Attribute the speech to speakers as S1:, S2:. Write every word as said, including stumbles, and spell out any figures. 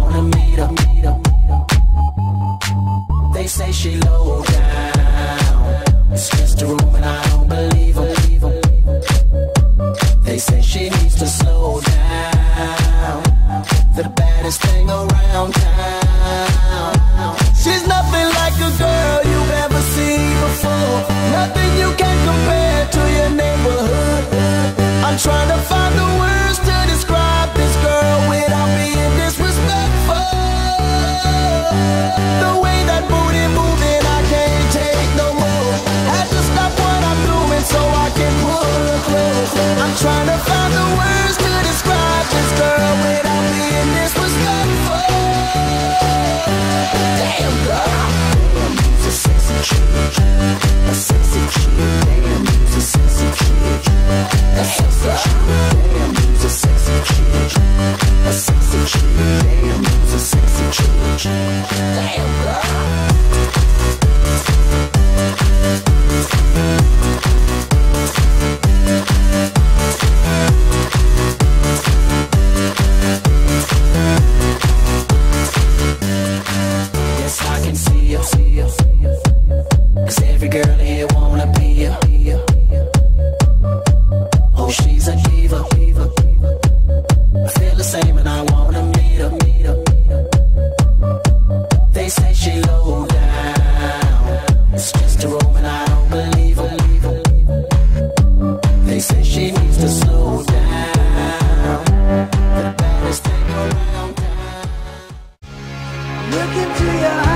S1: wanna meet her. They say she low down. It's just a room and I don't believe them. They say she needs to slow down. The baddest thing around town. She's nothing like a girl you've ever seen before. Nothing you can compare to your neighborhood. I'm trying to find the words to describe this girl without being disrespectful. The way that booty moving, I can't take no more. Had to stop what I'm doing so I can pull her close. I'm trying to find the words to describe this girl without being disrespectful. Damn girl, damn, you's a sexy chick, a sexy chick. Damn, you's a sexy chick, a sexy chick. Damn, you's a sexy chick, a sexy chick. Damn, you's a sexy chick. Damn girl. Yes, I can see you, see you, see you. 'Cause every girl here wanna be you. Oh, she's a diva, diva. I feel the same and I wanna meet her, meet her. They say she low down. It's just a room and I don't believe her. They say she needs to slow down. The baddest thing around town.
S2: Look into your eyes.